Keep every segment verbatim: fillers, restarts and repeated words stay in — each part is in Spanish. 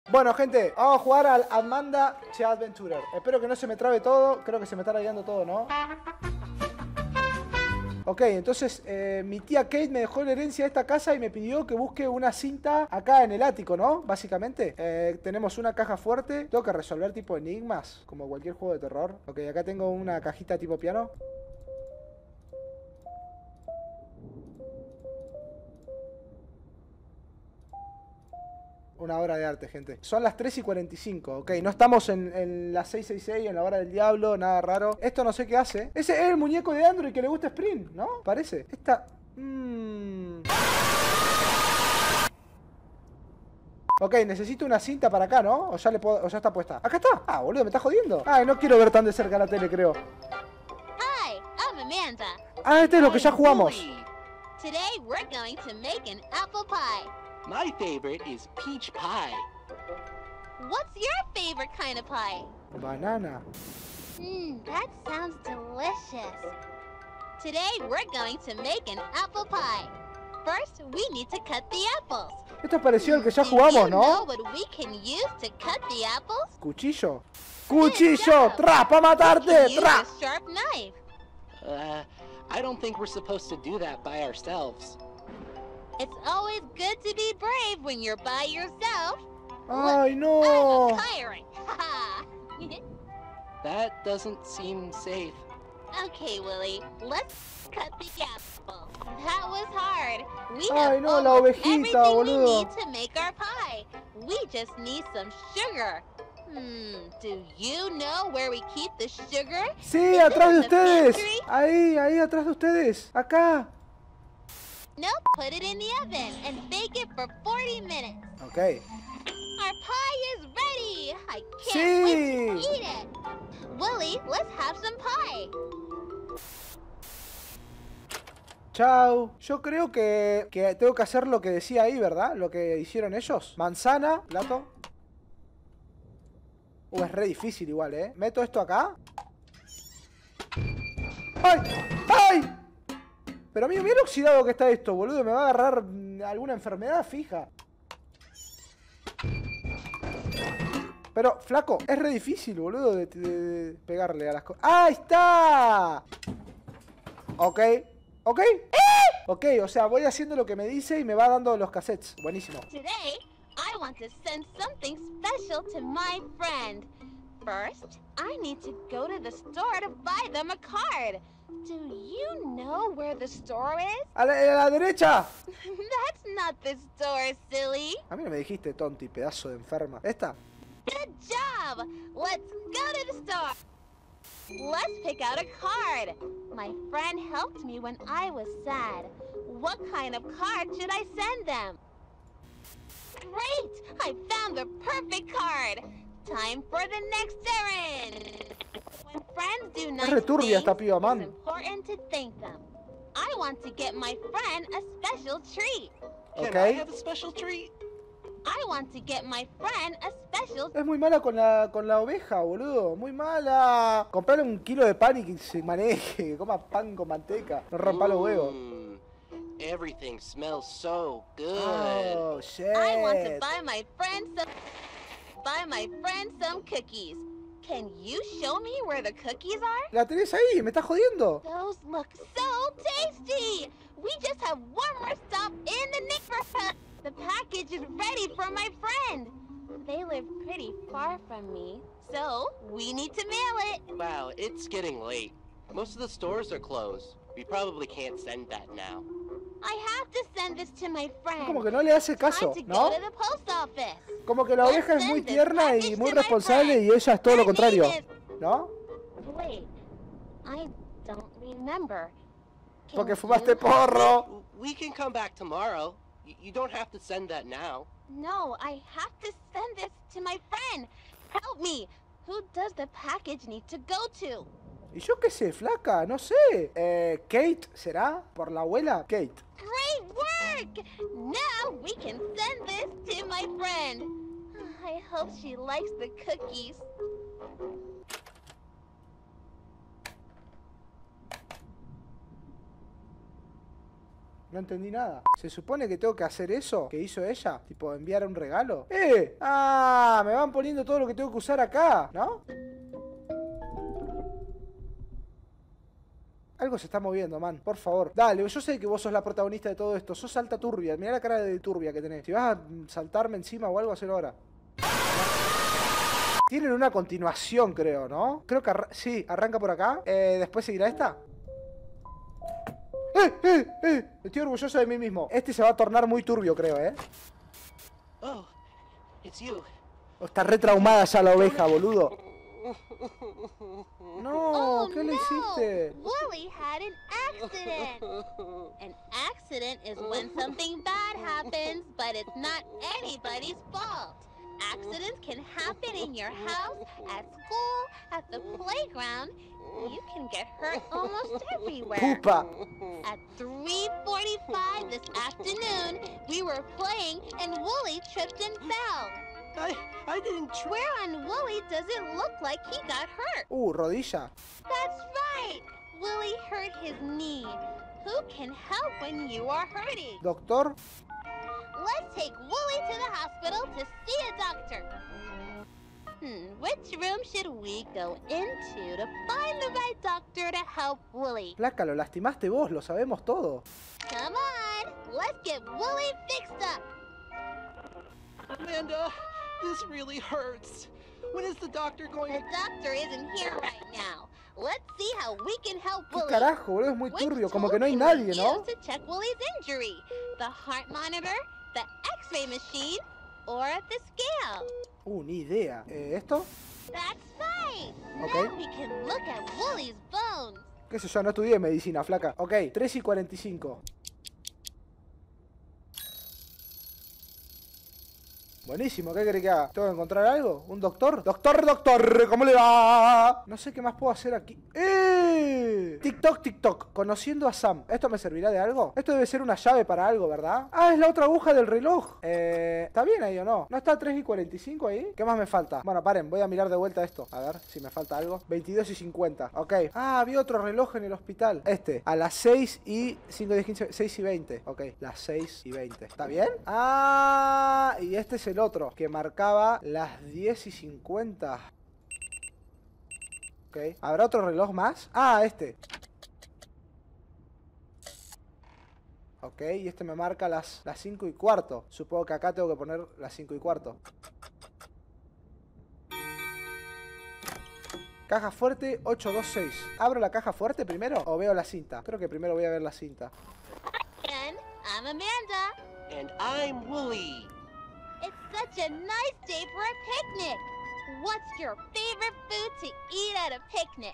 Bueno, gente, vamos a jugar al Amanda The Adventurer. Espero que no se me trabe todo. Creo que se me está lagueando todo, ¿no? Ok, entonces eh, mi tía Kate me dejó la herencia de esta casa y me pidió que busque una cinta acá en el ático, ¿no? Básicamente. Eh, tenemos una caja fuerte. Tengo que resolver tipo enigmas, como cualquier juego de terror. Ok, acá tengo una cajita tipo piano. Una obra de arte, gente. Son las tres y cuarenta y cinco, ok. No estamos en, en las seis sesenta y seis, en la hora del diablo, nada raro. Esto no sé qué hace. Ese es el muñeco de Android que le gusta Sprint, ¿no? Parece. Esta... Mmm... Ok, necesito una cinta para acá, ¿no? O ya, le puedo, o ya está puesta. ¡Acá está! Ah, boludo, me está jodiendo. Ay, no quiero ver tan de cerca la tele, creo. Hi, I'm Amanda. Ah, este es lo que ya jugamos. Today we're going to make an apple pie. My favorite is peach pie. What's your favorite kind of pie? Banana. Mmm, that sounds delicious. Today we're going to make an apple pie. First, we need to cut the apples. Esto es parecido al que ya Do jugamos, you know ¿no? what we can use to cut the apples? Cuchillo. Good ¡Cuchillo! job. ¡Tra! ¡Pa' We matarte! can use ¡Tra! a sharp knife. Uh, I don't think we're supposed to do that by ourselves. It's always good to be brave when you're by yourself. ¡Ay, I'm no! a pirate. Haha. That doesn't seem safe. Okay, Willie, let's cut the apple. That was hard. We Ay, have no, la almost ovejita, everything we boludo. need to make our pie. We just need some sugar. Hmm, do you know where we keep the sugar? Sí, Is it atrás de in the ustedes. pantry? Ahí, ahí, atrás de ustedes. Acá. No, put it in the oven and bake it for forty minutes. Ok. Our pie is ready. I can't Sí. wait to eat it. Willie, let's have some pie. Chao. Yo creo que, que tengo que hacer lo que decía ahí, ¿verdad? Lo que hicieron ellos. Manzana, plato. Uh, es re difícil igual, ¿eh? Meto esto acá. ¡Ay! ¡Ay! Pero mira, mira lo oxidado que está esto, boludo. Me va a agarrar mm, alguna enfermedad fija. Pero, flaco, es re difícil, boludo, de, de- de pegarle a las cosas. ¡Ah, ahí está! Ok. ¿Ok? Ok, o sea, voy haciendo lo que me dice y me va dando los cassettes. Buenísimo. Today, I want to send something special to my friend. First, I need to go to the store to buy them a card. Do you know where the store is? ¡A la, a la derecha! That's not the store, silly. A mí no me dijiste tonti, pedazo de enferma. ¿Esta? Good job. Let's go to the store. Let's pick out a card. My friend helped me when I was sad. What kind of card should I send them? Great! I found the perfect card. Time for the next errand. When friends do nice returbia things, esta piba, man. it's important to thank them. I want to get my friend a special treat. Can Ok. I have a special treat? I want to get my friend a special Es muy mala con la, con la oveja, boludo. Muy mala. Comprarle un kilo de pan y que se maneje. Que coma pan con manteca. No rompa los huevos. Mm, everything smells so good. Oh, shit. I want to buy my friend some buy my friend some cookies. Can you show me where the cookies are? La tenés ahí, me estás jodiendo. Those look so tasty. We just have one more stop in the neighborhood. The package is ready for my friend. They live pretty far from me, so we need to mail it. Wow, it's getting late. Most of the stores are closed. We probably can't send that now. I have to send this to my friend. Como que no le hace caso, Time to ¿no? go to the post office. Como que la oveja es muy tierna y muy responsable y ella es todo lo Her contrario, name is- ¿no? Wait, I don't remember. Can Porque you fumaste help me? porro. We can come back tomorrow. Y- You don't have to send that now. No, I have to send this to my friend. Help me. Who does the package need to go to? Y yo qué sé, flaca, no sé. Eh, Kate, ¿será? ¿Por la abuela? Kate. Great work! Now we can send this to my friend. I hope she likes the cookies. No entendí nada. ¿Se supone que tengo que hacer eso que hizo ella? Tipo, enviar un regalo. ¡Eh! ¡Ah! Me van poniendo todo lo que tengo que usar acá, ¿no? Algo se está moviendo, man. Por favor. Dale, yo sé que vos sos la protagonista de todo esto. Sos alta turbia. Mirá la cara de turbia que tenés. Si vas a saltarme encima o algo, hacelo ahora. Tienen una continuación, creo, ¿no? Creo que... Arra sí, arranca por acá. Eh, después seguirá esta. ¡Eh, eh, eh! Estoy orgulloso de mí mismo. Este se va a tornar muy turbio, creo, ¿eh? Oh, it's you. Está re traumada ya la oveja, boludo. No, Oh, ¿qué le no. hiciste? Wooly had an accident. An accident is when something bad happens, but it's not anybody's fault. Accidents can happen in your house, at school, at the playground. You can get hurt almost everywhere. Pupa. At three forty-five this afternoon, we were playing and Wooly tripped and fell. I, I didn't try. Where on Wooly does it look like he got hurt? Uh, rodilla. That's right! Wooly hurt his knee. Who can help when you are hurting? Doctor. Let's take Wooly to the hospital to see a doctor. Hmm, which room should we go into to find the right doctor to help Wooly? Placa, lo lastimaste vos, lo sabemos todo. Come on, let's get Wooly fixed up. Amanda, this really hurts. When is the doctor going The to... doctor isn't here right now. Let's see how we can help ¿Qué Wooly. carajo, boludo? Es muy Which turbio, como tool que no hay can nadie, we ¿no? use to check Wooly's injury? The heart monitor, the X-ray machine, or the scale? Uh, ni idea. Eh, ¿Esto? That's right. Okay. Now we can look at Wooly's bones. ¿Qué sé yo? No estudié medicina, flaca. Ok, tres y cuarenta y cinco. Buenísimo, ¿qué querés que haga? ¿Tengo que encontrar algo? ¿Un doctor? ¡Doctor, doctor! ¿Cómo le va? No sé qué más puedo hacer aquí. ¡Eh! TikTok, TikTok. Conociendo a Sam. ¿Esto me servirá de algo? Esto debe ser una llave para algo, ¿verdad? Ah, es la otra aguja del reloj. Eh... ¿Está bien ahí o no? ¿No está tres y cuarenta y cinco ahí? ¿Qué más me falta? Bueno, paren, voy a mirar de vuelta esto. A ver si me falta algo. veintidós y cincuenta. Ok. Ah, había otro reloj en el hospital. Este. A las seis y cinco, diez, quince, seis y veinte. Ok. Las seis y veinte. ¿Está bien? Ah, y este es el otro, que marcaba las diez y cincuenta. Ok. ¿Habrá otro reloj más? Ah, este. Ok, y este me marca las, las cinco y cuarto. Supongo que acá tengo que poner las cinco y cuarto. Caja fuerte ocho dos seis. ¿Abro la caja fuerte primero o veo la cinta? Creo que primero voy a ver la cinta. And I'm Amanda. And I'm Wooly. It's such a nice day for a picnic. What's your favorite food to eat at a picnic?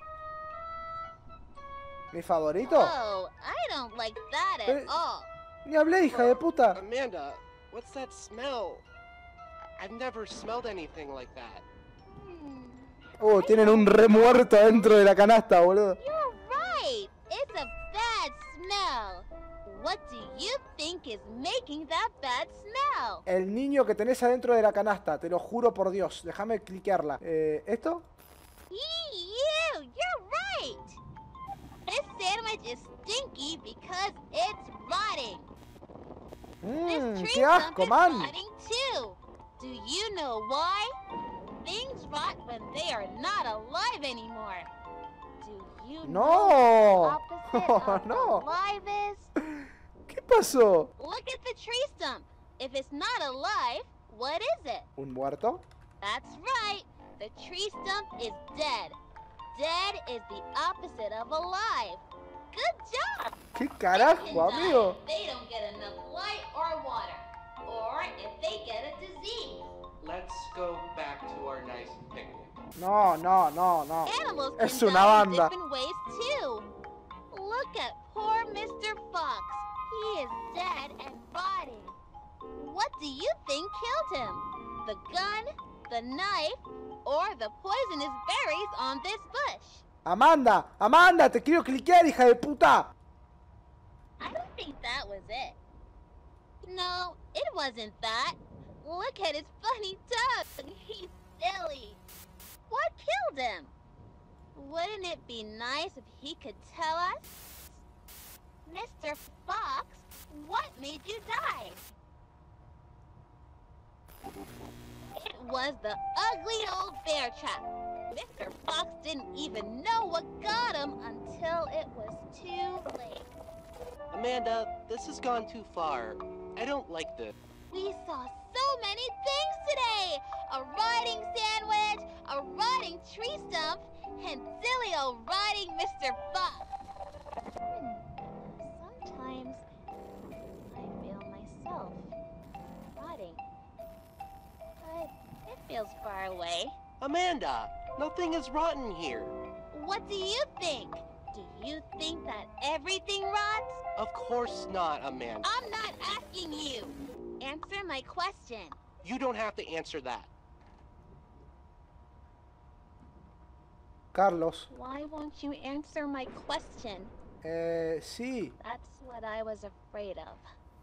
¿Mi favorito? Oh, I don't like that at Eh. all. Ni hablé, hija de puta. Amanda, what's that smell? I've never smelled anything like that. Hmm. Uh, tienen un re muerto dentro de la canasta, boludo. You're right. It's a bad smell. What do you think is making that bad smell? El niño que tenés adentro de la canasta, te lo juro por Dios. Déjame cliquearla. Eh, ¿esto? Eee, you, you're right. This sandwich is stinky because it's rotting. This Mmm, tree qué stump asco, is man. rotting too. Do you know why? Things rot when they are not alive anymore. Do you No. know what the opposite of No. alive is? ¿Qué pasó? Look at the tree stump. If it's not alive, what is it? ¿Un muerto? That's right. The tree stump is dead. Dead is the opposite of alive. Good job. ¿Qué They can carajo, die amigo? if they don't get enough light or water, or if they get a disease. Let's go back to our nice picnic. No, no, no, no. Animals can Es una die in banda. different ways too. Look at poor Mister Fox. He is dead and rotting. What do you think killed him? The gun, the knife, or the poisonous berries on this bush? Amanda, Amanda, te quiero cliquear, hija de puta. I don't think that was it. No, it wasn't that. Look at his funny tongue. He's silly. What killed him? Wouldn't it be nice if he could tell us? Mister Fox, What made you die? It was the ugly old bear trap. Mister Fox didn't even know what got him until it was too late. Amanda, this has gone too far. I don't like this. We saw so many things today! A rotting sandwich, a rotting tree stump, and silly old rotting Mister Fox. Hmm. Sometimes I feel myself rotting. But it feels far away. Amanda, nothing is rotten here. What do you think? Do you think that everything rots? Of course not, Amanda. I'm not asking you. Answer my question. You don't have to answer that. Carlos. Why won't you answer my question? Eh, sí. That's what I was afraid of.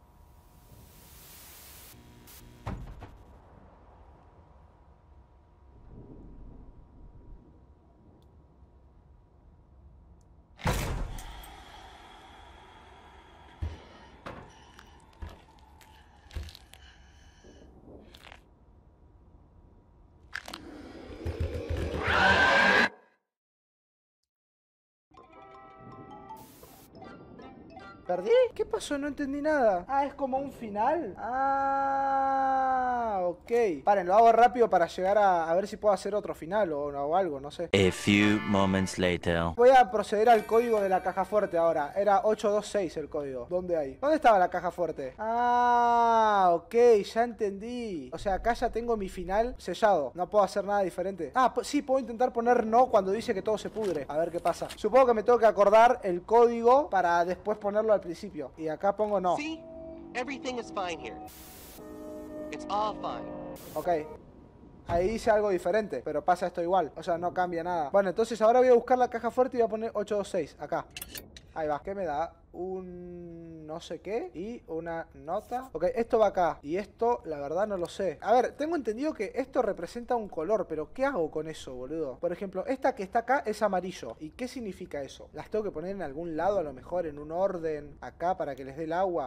¿Perdí? ¿Qué pasó? No entendí nada. Ah, es como un final. Ah, ok. Paren, lo hago rápido para llegar a, a ver si puedo hacer otro final o, o algo, no sé. A few moments later. Voy a proceder al código de la caja fuerte ahora. Era ocho dos seis el código. ¿Dónde hay? ¿Dónde estaba la caja fuerte? Ah, ok, ya entendí. O sea, acá ya tengo mi final sellado. No puedo hacer nada diferente. Ah, sí, puedo intentar poner no cuando dice que todo se pudre. A ver qué pasa. Supongo que me tengo que acordar el código para después ponerlo al principio. Y acá pongo no. See? Everything is fine here. It's all fine. Ok. Ahí dice algo diferente, pero pasa esto igual. O sea, no cambia nada. Bueno, entonces ahora voy a buscar la caja fuerte y voy a poner ocho dos seis. Acá. Ahí va. ¿Qué me da? Un no sé qué y una nota. Ok, esto va acá. Y esto, la verdad, no lo sé. A ver, tengo entendido que esto representa un color, pero ¿qué hago con eso, boludo? Por ejemplo, esta que está acá es amarillo. ¿Y qué significa eso? ¿Las tengo que poner en algún lado, a lo mejor en un orden acá para que les dé el agua?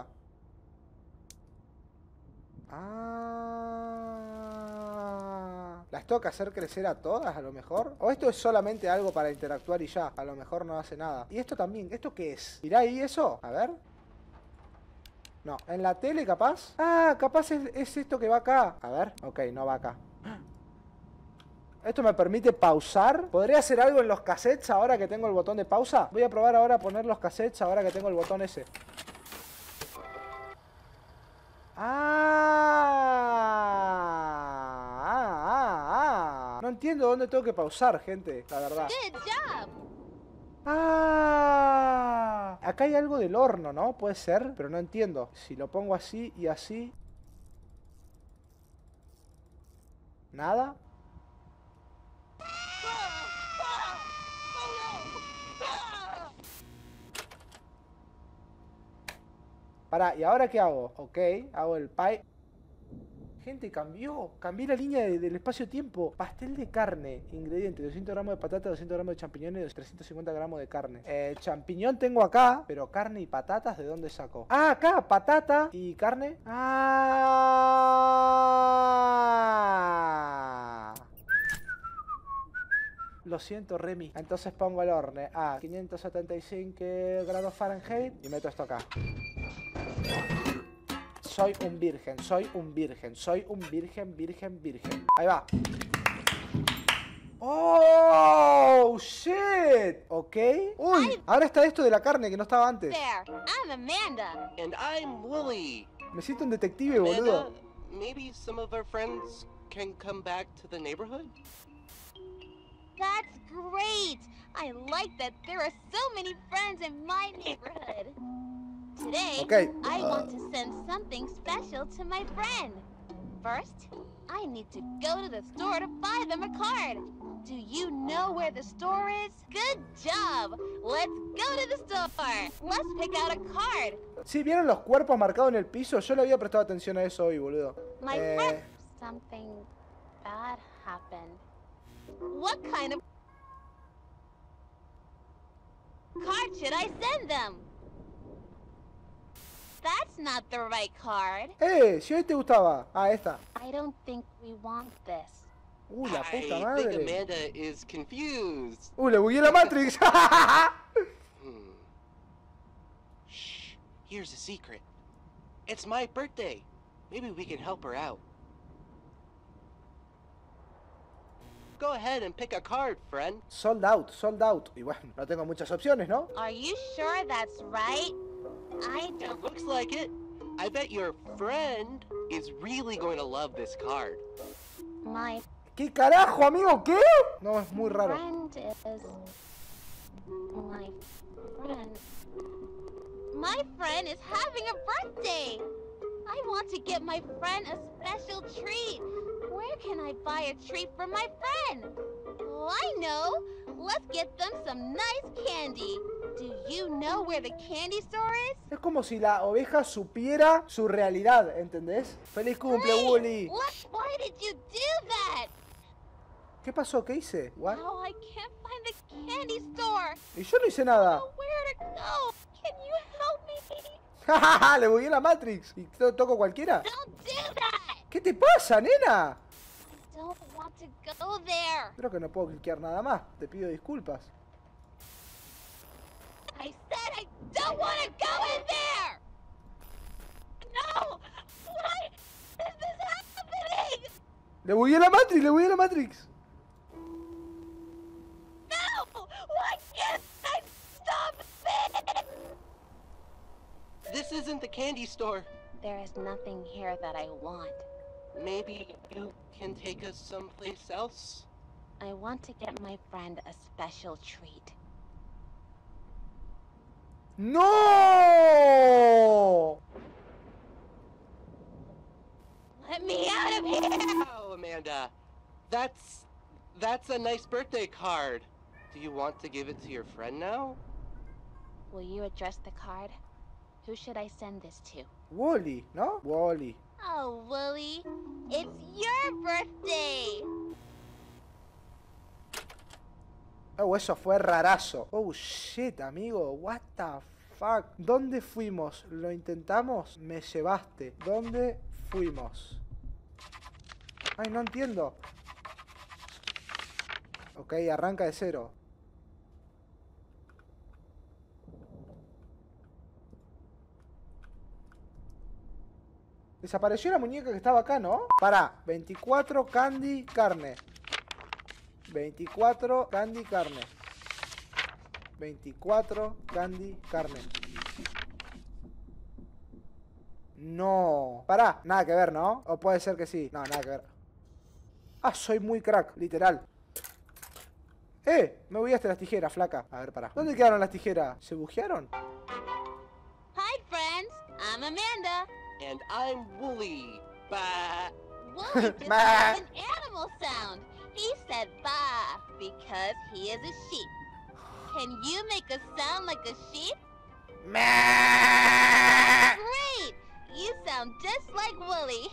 Ah, ¿las tengo que hacer crecer a todas a lo mejor? ¿O esto es solamente algo para interactuar y ya? A lo mejor no hace nada. Y esto también, ¿esto qué es? ¿Irá ahí eso? A ver. No, ¿en la tele capaz? Ah, capaz es, es esto que va acá. A ver, ok, no va acá. Esto me permite pausar. ¿Podría hacer algo en los cassettes ahora que tengo el botón de pausa? Voy a probar ahora a poner los cassettes ahora que tengo el botón ese. Ah, ah, ah, ah. No entiendo dónde tengo que pausar, gente, la verdad. Good job. Ah, acá hay algo del horno, ¿no? Puede ser, pero no entiendo. Si lo pongo así y así. ¿Nada? Pará, ¿y ahora qué hago? Ok, hago el pie. Gente, cambió. Cambié la línea de, del espacio-tiempo. Pastel de carne. Ingredientes: doscientos gramos de patata, doscientos gramos de champiñones y trescientos cincuenta gramos de carne. Eh, champiñón tengo acá, pero carne y patatas, ¿de dónde saco? Ah, acá, patata y carne. Ah. Lo siento, Remy. Entonces pongo el horno a quinientos setenta y cinco grados Fahrenheit y meto esto acá. Soy un virgen, soy un virgen, soy un virgen, virgen, virgen. Ahí va. ¡Oh, shit! Ok. Uy, ahora está esto de la carne que no estaba antes. There, I'm Amanda. And I'm Willie. Me siento un detective, boludo. Amanda, maybe some of our friends can come back to the neighborhood? That's great. I like that there are so many friends in my neighborhood. Today, Okay. I want to send something special to my friend. First, I need to go to the store to buy them a card. Do you know where the store is? Good job. Let's go to the store. Let's pick out a card. Sí, ¿vieron los cuerpos marcados en el piso? Yo le había prestado atención a eso hoy, boludo. My Eh, friend, something bad happened. What kind of card should I send them? That's not the right card. Eh, si hoy te gustaba. Ah, esta. I don't think we want this. Uy, la puta I think madre. Amanda is confused. Uy, le bugué la Matrix. Hmm. Shh. Here's a secret. It's my birthday. Maybe we can help her out. Go ahead and pick a card, friend. Sold out, sold out. Y bueno, no tengo muchas opciones, ¿no? Are you sure that's right? I It don't. looks like it. I bet your friend is really going to love this card. My ¿Qué carajo, amigo? ¿Qué? No, es muy raro. friend is. My friend. My friend is having a birthday. I want to get my friend a special treat. Where can I buy a treat for my friend? Oh, I know. Let's get them some nice candy. Do you know where the candy store is? Es como si la oveja supiera su realidad, ¿entendés? ¡Feliz cumple, Wait, Wooly! what? Why did you do that? ¿Qué pasó? ¿Qué hice? What? Oh, I can't find the candy store. Y yo no hice nada. Oh, where to go? Can you help me? ¡Ja, le bugué la Matrix! ¿Y to- toco cualquiera? Don't do that. ¿Qué te pasa, nena? I don't want to go there. Creo que no puedo cliquear nada más. Te pido disculpas. I said I don't want to go in there. No. Why is this happening? ¡Le bugué la Matrix! ¡Le bugué la Matrix! No. Why can't I stop it? This isn't the candy store. There is nothing here that I want. Maybe you can take us someplace else? I want to get my friend a special treat. ¡No! Let me out of here. Oh, Amanda. That's... that's a nice birthday card. Do you want to give it to your friend now? Will you address the card? Who should I send this to? Wally, ¿no? Wally. Oh, Wooly, it's your birthday. Oh, eso fue rarazo. Oh, shit, amigo. What the fuck. ¿Dónde fuimos? ¿Lo intentamos? Me llevaste. ¿Dónde fuimos? Ay, no entiendo. Ok, arranca de cero. Desapareció la muñeca que estaba acá, ¿no? Pará, veinticuatro candy carne. veinticuatro candy carne. veinticuatro candy carne. No. Pará, nada que ver, ¿no? O puede ser que sí. No, nada que ver. Ah, soy muy crack, literal. Eh, me olvidaste las tijeras, flaca. A ver, pará. ¿Dónde quedaron las tijeras? ¿Se bujearon? Hi, friends. I'm Amanda. And I'm Wooly. Bah. Wooly just Bah. has an animal sound. He said bah because he is a sheep. Can you make a sound like a sheep? Great! You sound just like Wooly.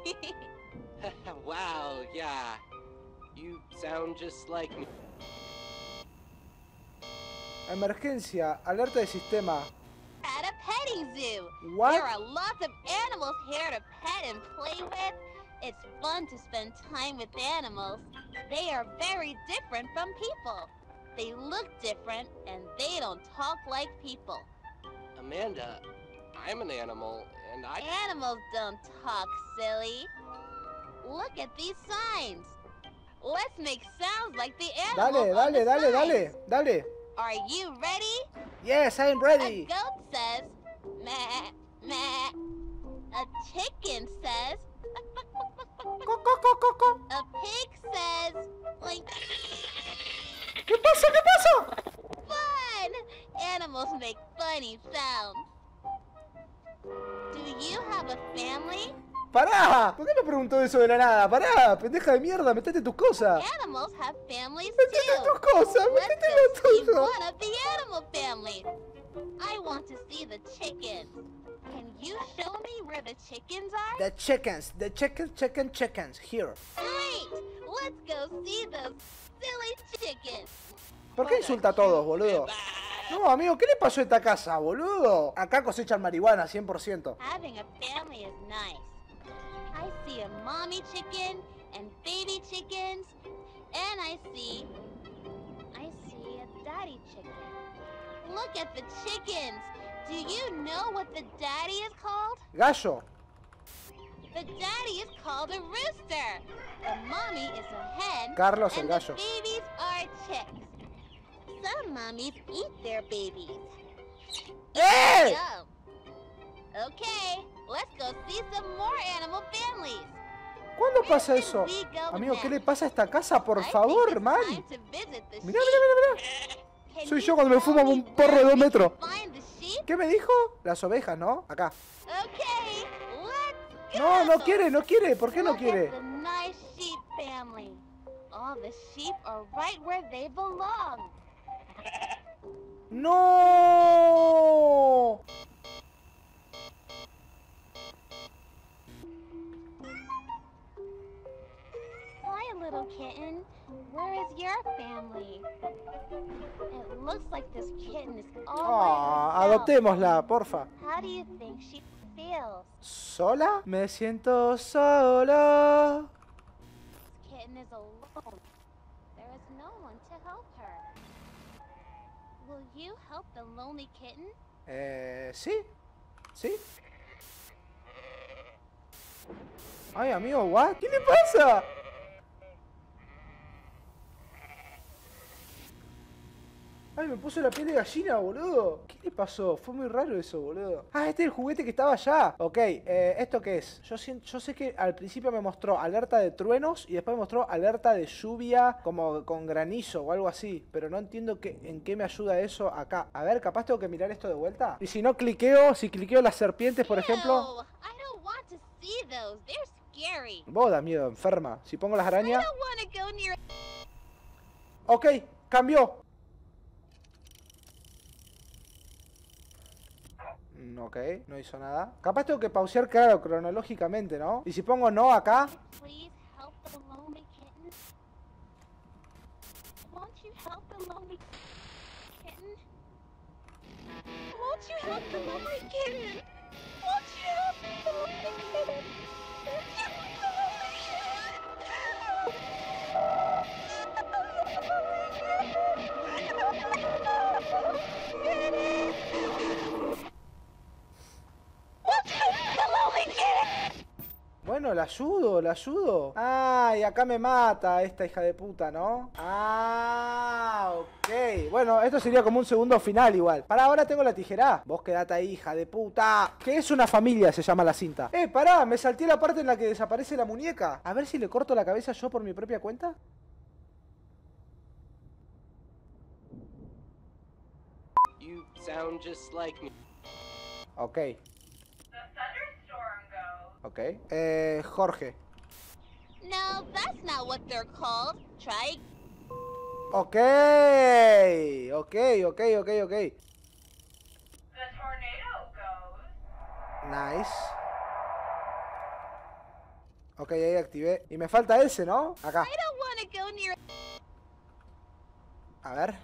Wow, yeah. You sound just like me. Emergencia, alerta de sistema. At a petting zoo. What? There are lots of animals here to pet and play with. It's fun to spend time with animals. They are very different from people. They look different and they don't talk like people. Amanda, I'm an animal, and I... Animals don't talk, silly. Look at these signs. Let's make sounds like the animals Dale, on dale, the dale, signs. dale, dale. Are you ready? Yes, I'm A ready. goat says, meh, meh. A chicken says, Co, co, co, co, co. a pig says, like, ¿Qué pasa? ¿Qué pasa? fun! Animals make funny sounds. Do you have a family? Pará. ¿Por qué me preguntó eso de la nada? Pará, pendeja de mierda, metete tus cosas. Animals have families Metete too. tus cosas, Let's metete go lo see tuyo. one of the animal families. I want to see the chickens. Can you show me where the chickens are? The chickens, the chickens, chicken, chickens, here. Great! Let's go see those silly chickens. ¿Por qué insulta a todos, boludo? Bah. No, amigo, ¿qué le pasó a esta casa, boludo? Acá cosechan marihuana, cien por ciento. Having a family is nice. I see a mommy chicken and baby chickens, and I see... I see a daddy chicken. Look at the chickens! Do you know what the daddy is called? Gallo. The daddy is called a rooster. The mommy is a hen. Carlos el and gallo. the babies are chicks. Some mommies eat their babies. ¡Eh! Yum. Okay, let's go see some more animal families. ¿Cuándo pasa Where eso? should we go Amigo, ¿qué le next? pasa a esta casa? Por I think favor, it's man. time to visit the Mirá, sheep. mirá, mirá, mirá. Can Soy you yo cuando me tell fumo me un porro de where dos we metros. can find the sheep? ¿Qué me dijo? Las ovejas, ¿no? Acá. Okay, let's No, no go. quiere, no quiere. ¿Por qué no Look quiere? at the nice sheep family. All the sheep are right where they belong. ¡No! Hi, little kitten. Where is your family? It looks like this kitten is all Ah, by herself. adoptémosla, porfa. How do you think she feels? ¿Sola? Me siento solo. This kitten is alone. There is no one to help her. Will you help the lonely kitten? Eh, ¿sí? ¿Sí? Ay, amigo, ¿what? ¿Qué le pasa? Ay, me puso la piel de gallina, boludo. ¿Qué le pasó? Fue muy raro eso, boludo. Ah, este es el juguete que estaba allá. Ok, eh, ¿esto qué es? Yo, siento, yo sé que al principio me mostró alerta de truenos y después me mostró alerta de lluvia como con granizo o algo así. Pero no entiendo qué, en qué me ayuda eso acá. A ver, capaz tengo que mirar esto de vuelta. Y si no cliqueo, si cliqueo las serpientes, por ejemplo. Ew, I don't want to see those. They're scary. Vos da miedo, enferma. Si pongo las I arañas. don't want to go near. Ok, cambió. Mm, Ok, no hizo nada. Capaz tengo que pausear, claro, cronológicamente, ¿no? Y si pongo no acá. Please help the lonely kitten. Won't you help the lonely kitten? Won't you help the lonely kitten? Won't you help the lonely kitten? Won't you help the lonely kitten? Bueno, la ayudo, la ayudo. Ah, y acá me mata esta hija de puta, ¿no? Ah, ok. Bueno, esto sería como un segundo final igual. Para ahora tengo la tijera. Vos quedate ahí, hija de puta. Que es una familia, se llama la cinta. Eh, pará, me salté la parte en la que desaparece la muñeca. A ver si le corto la cabeza yo por mi propia cuenta. You sound just like me. Ok. Ok. Eh, Jorge. No, that's not what they're called. Try. Ok. Ok, ok, ok, ok. The tornado goes. Nice. Ok, ahí activé. Y me falta ese, ¿no? Acá. I don't want to go near. A ver.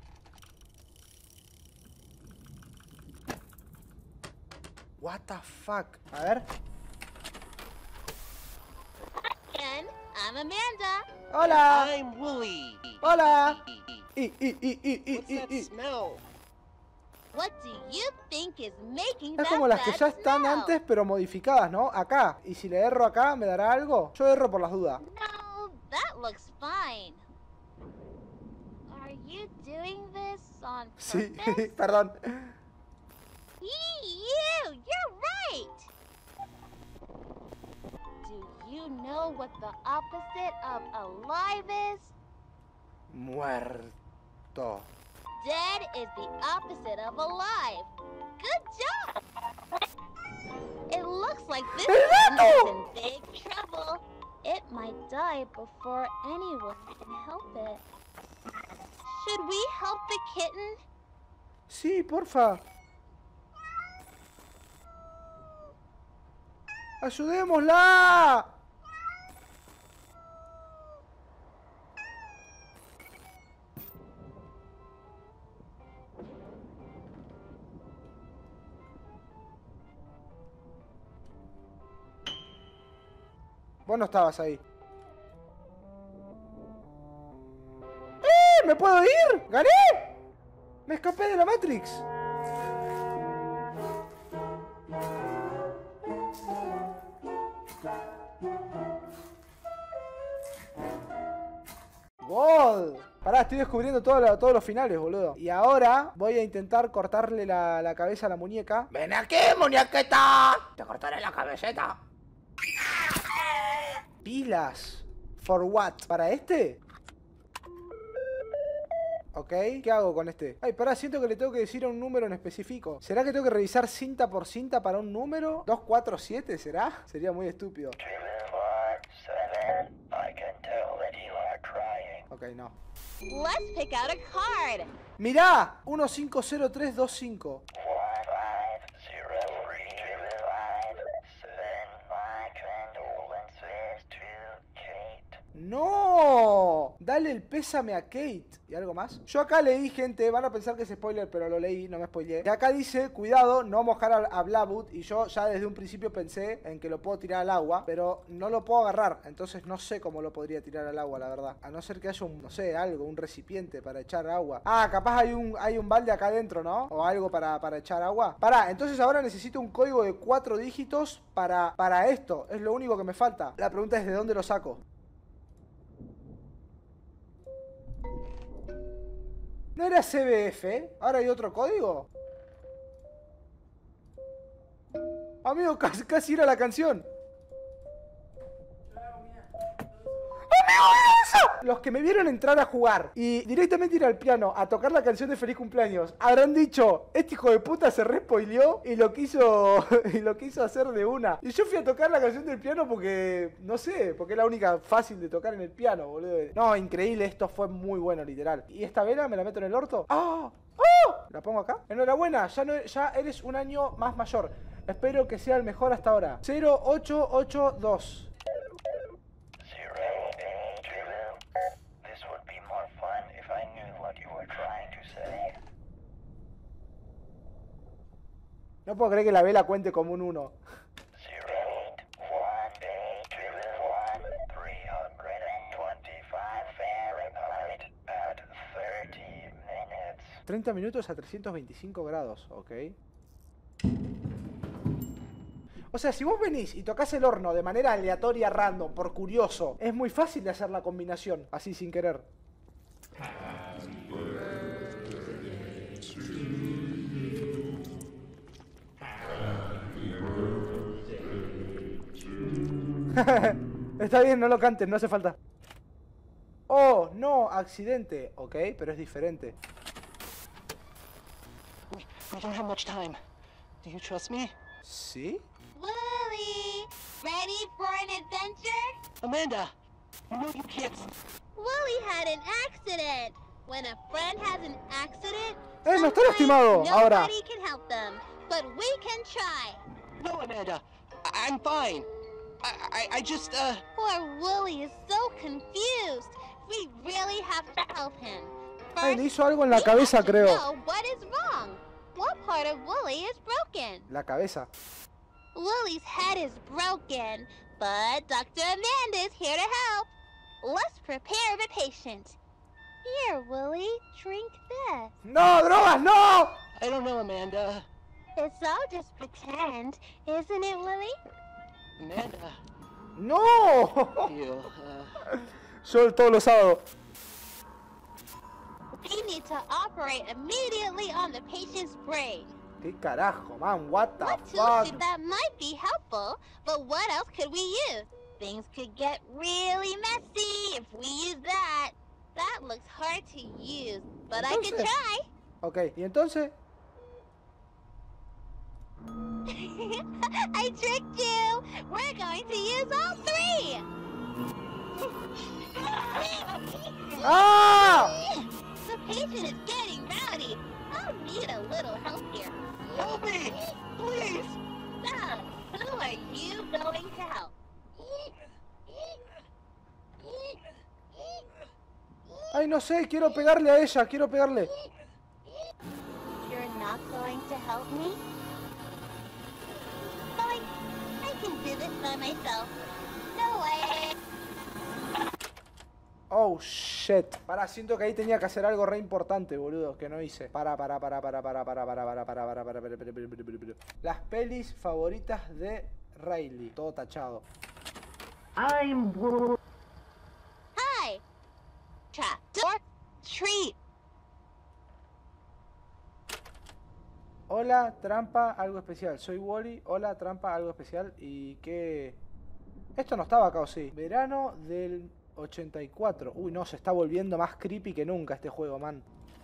What the fuck. A ver. And I'm Amanda. Hola. I'm Wooly. Hola. Y, y, y, y, y, What's y, that y. smell? What do you think is making Es that como las que bad ya están smell? antes, pero modificadas, ¿no? Acá. Y si le erro acá, ¿me dará algo? Yo erro por las dudas. No, that looks fine. Are you doing this on Sí, purpose? perdón. Yee, you, you're right. Do you know what the opposite of alive is? Muerto. Dead is the opposite of alive. Good job. It looks like this ¡El kitten is gato! in big trouble. It might die before anyone can help it. Should we help the kitten? Sí, porfa. ¡Ayudémosla! Vos no estabas ahí. ¡Eh! ¿Me puedo ir? ¡Gané! Me escapé de la Matrix. ¡Gol! Pará, estoy descubriendo todo lo- todos los finales, boludo. Y ahora voy a intentar cortarle la, la cabeza a la muñeca. ¡Ven aquí, muñequita! Te cortaré la cabeceta. Pilas. ¿For what? ¿Para este? Ok, ¿qué hago con este? Ay, pará, siento que le tengo que decir un número en específico. ¿Será que tengo que revisar cinta por cinta para un número? ¿dos, cuatro, siete? ¿Será? Sería muy estúpido. Ok, no. Let's pick out a card. ¡Mirá! uno cinco cero tres dos cinco. ¡No! Dale el pésame a Kate. ¿Y algo más? Yo acá leí, gente, van a pensar que es spoiler, pero lo leí, no me spoileé. Y acá dice, cuidado, no mojar a, a Blackwood. Y yo ya desde un principio pensé en que lo puedo tirar al agua, pero no lo puedo agarrar. Entonces no sé cómo lo podría tirar al agua, la verdad. A no ser que haya un, no sé, algo, un recipiente para echar agua. Ah, capaz hay un, hay un balde acá adentro, ¿no? O algo para, para echar agua. Pará, entonces ahora necesito un código de cuatro dígitos para, para esto. Es lo único que me falta. La pregunta es, ¿de dónde lo saco? ¿No era C B F? ¿Ahora hay otro código? Amigo, casi, casi era la canción. ¡Amigo, eso! Los que me vieron entrar a jugar y directamente ir al piano a tocar la canción de Feliz Cumpleaños habrán dicho, este hijo de puta se respoileó y lo quiso y lo quiso hacer de una. Y yo fui a tocar la canción del piano porque, no sé, porque es la única fácil de tocar en el piano, boludo. No, increíble, esto fue muy bueno, literal. ¿Y esta vela me la meto en el orto? ¡Ah! ¡Oh! ¿La pongo acá? Enhorabuena, ya, no, ya eres un año más mayor. Espero que sea el mejor hasta ahora. cero ocho ocho dos. No puedo creer que la vela cuente como un uno. treinta minutos a trescientos veinticinco grados, ok. O sea, si vos venís y tocas el horno de manera aleatoria, random, por curioso, es muy fácil de hacer la combinación, así sin querer. Está bien, no lo cantes, no hace falta. Oh, no, accidente. Ok, pero es diferente. We, we don't have much time. Do you trust me? ¿Sí? Wooly, ready for an adventure? Amanda, you know you can't... Wooly had an accident. When a friend has an accident, Eh, no está sometimes lastimado ahora. nobody can help them, but we can try. No, Amanda. I I'm fine. I, I, I just, uh... Poor Wooly is so confused. We really have to help him. Ay, le First, hizo algo en la we cabeza, have to creo. know what is wrong. What part of Wooly is broken? La cabeza. Wooly's head is broken, but Doctor Amanda is here to help. Let's prepare the patient. Here, Wooly, drink this. ¡No, drogas, no! I don't know, Amanda. It's all just pretend, isn't it, Wooly? Amanda, ¡No! you, uh... Yo todos los sábados. We need to operate immediately on the patient's brain. ¿Qué carajo, man? What the What tool fuck? should that might be helpful, but what else could we use? Things could get really messy if we use that. That looks hard to use, but I could Entonces- try. Ok, y entonces... I tricked you! We're going to use all three! ¡Ah! The patient is getting rowdy. I'll need a little help here. Help me! Please! So, who are you going to help? Ay, no sé, quiero pegarle a ella, quiero pegarle. You're not going to help me? Fine. I can do this by myself. No way Oh, shit. Pará, siento que ahí tenía que hacer algo re importante, boludo, que no hice. Pará, pará, pará, pará, pará, pará, pará, pará, pará, pará, pará, pará, pará, pará, pará, pará. Las pelis favoritas de Riley. Todo tachado. I'm... Hi! Trap door treat. Hola, trampa, algo especial. Soy Wally. Hola, trampa, algo especial. ¿Y qué? Esto no estaba acá, ¿o sí? Verano del ochenta y cuatro. Uy, no, se está volviendo más creepy que nunca este juego, man.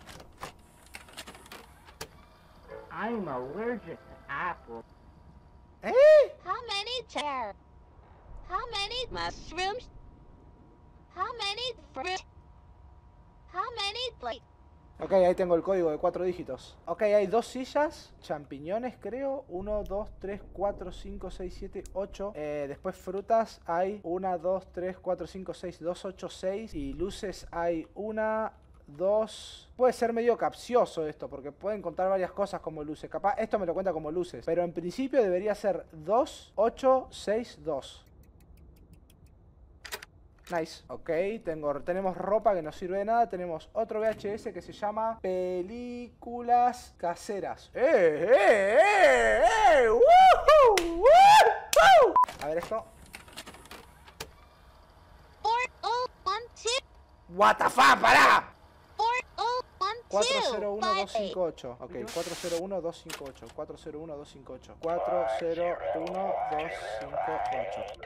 I'm allergic to apples. ¿Eh? How many chairs? How many mushrooms? How many fruit? How many like? Ok, ahí tengo el código de cuatro dígitos. Ok, hay dos sillas, champiñones creo. uno, dos, tres, cuatro, cinco, seis, siete, ocho. Eh, después frutas hay uno, dos, tres, cuatro, cinco, seis, dos, ocho, seis. Y luces hay una, dos... Puede ser medio capcioso esto, porque pueden contar varias cosas como luces. Capaz esto me lo cuenta como luces. Pero en principio debería ser dos, ocho, seis, dos. Nice. Ok, tengo, tenemos ropa que no sirve de nada. Tenemos otro V H S que se llama Películas Caseras. ¡Eh, eh, eh, eh! ¡Woohoo! ¡Woohoo! A ver esto. Four oh one two. What the fuck, pará. Four oh one two. cuatro cero uno dos cinco ocho. Ok, cuatro cero uno dos cinco ocho. cuatro cero uno dos cinco ocho. cuatro cero uno dos cinco ocho.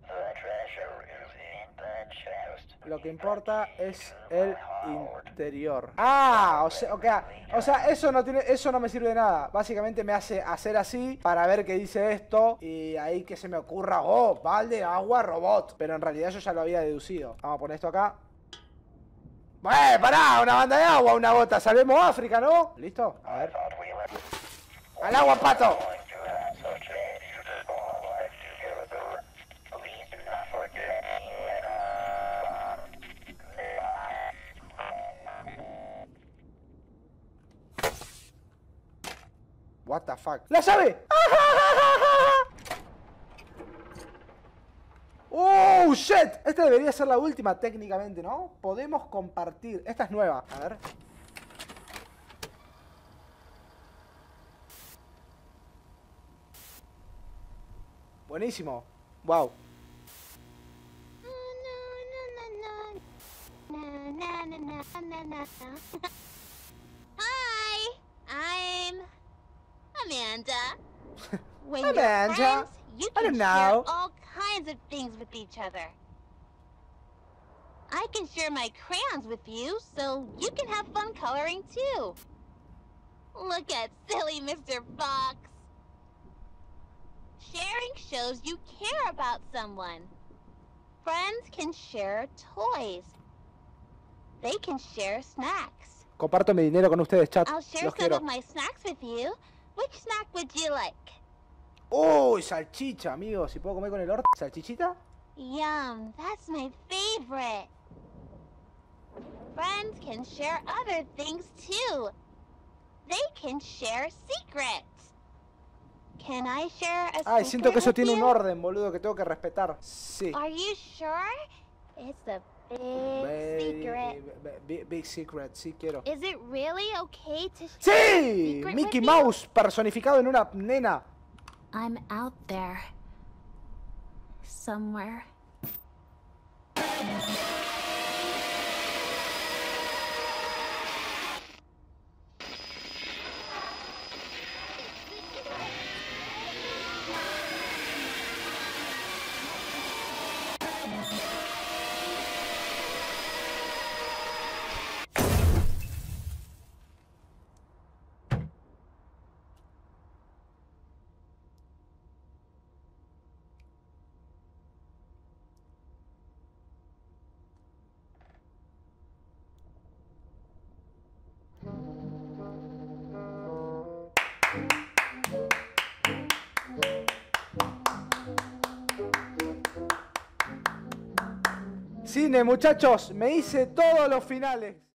Lo que importa es el interior. Ah, o sea, okay, o sea, eso no tiene, eso no me sirve de nada. Básicamente me hace hacer así para ver qué dice esto y ahí que se me ocurra, oh, balde, agua, robot. Pero en realidad yo ya lo había deducido. Vamos a poner esto acá. ¡Eh, pará! Una banda de agua, una gota. Salvemos África, ¿no? ¿Listo? A ver. ¡Al agua, pato! What the fuck. ¡La llave! ¡Oh, shit! Esta debería ser la última técnicamente, ¿no? Podemos compartir. Esta es nueva. A ver. Buenísimo. Wow. Hi, I'm Amanda. When Amanda, you're friends, you I can don't share know. all kinds of things with each other. I can share my crayons with you, so you can have fun coloring too. Look at silly Mister Fox. Sharing shows you care about someone. Friends can share toys. They can share snacks. Comparto mi dinero con ustedes, chat. I'll share Los some quiero. of my snacks with you. Which snack would you like? Uy, salchicha, amigos. Si puedo comer con el orto. ¿Salchichita? Yum, that's my favorite. Friends can share other things too. They can share secrets. Can I share a Ay, secret siento que eso with tiene un you? orden, boludo, que tengo que respetar. Sí. Are you sure? It's a big Very- secret. Big, big secret, sí quiero. Is it really okay to share a ¡Sí! secret Mickey with you? Mouse personificado en una nena. I'm out there. Somewhere. Cine, muchachos, me hice todos los finales.